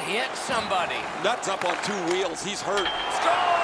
hit somebody. Nuts up on two wheels. He's hurt. Score!